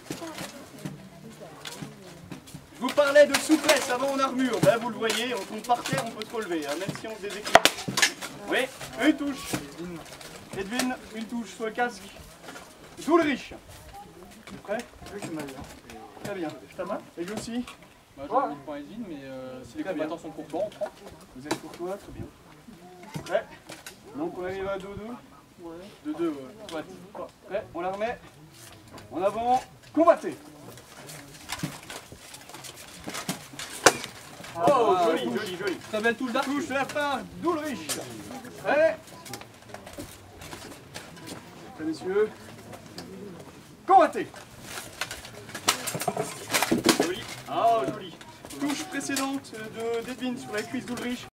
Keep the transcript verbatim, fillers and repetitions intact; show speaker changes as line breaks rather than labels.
Je vous parlais de souplesse avant en armure. Ben, vous le voyez, on tombe par terre, on peut se relever, hein, même si on se déséquilibre. Oui, une touche. Edwin, une touche sur le casque. Ulrich. Prêt?
Oui, c'est mal.
Très bien. Je t'as mal? Et lui aussi?
Moi j'ai envie de prendre Edwin, mais euh, si les
Très
combattants sont courtois, on prend.
Vous êtes courtois, très bien. Prêt? Donc on arrive à deux deux.
Ouais.
deux deux, ouais. Ouais. Prêt? On la remet. En avant. Combattez. Oh,
Ah,
joli,
touche.
joli, joli.
Très belle touche d'arc.
Touche la part d'Ulrich. Prêt? Prêt, messieurs. Combattez. Joli. Ah, joli. Touche précédente de d'Edwin sur la cuisse d'Ulrich.